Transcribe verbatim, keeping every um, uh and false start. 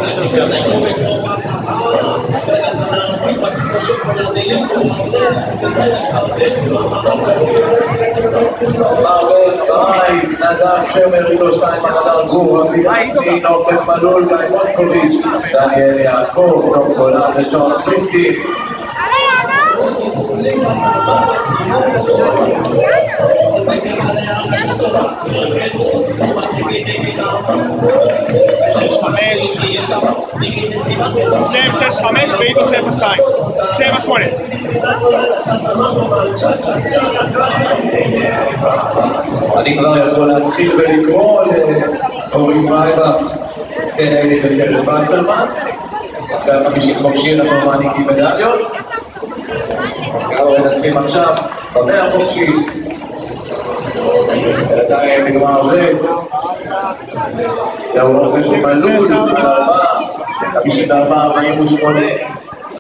נדב שמר, עידו שטיין, נדב גור, רבי עיני, נופן מלול, גיא מוסקוביץ', דניאל יעקב, תום גולן ושון פריסקי. שש חמש, שניהם שש חמש ועידו שבע שתיים, שבע שמונה. אני כבר יכול להתחיל ולקרוא לאורי פרייבך, כן הייתי בקרב בסרמן, אחרי החמישית חופשי אנחנו מעניקים מדליות. כבר נתחיל עכשיו במאה חופשי, עדיין נגמר זה, זהו אופן שמלול, חמישים וארבע ארבעים ושמונה.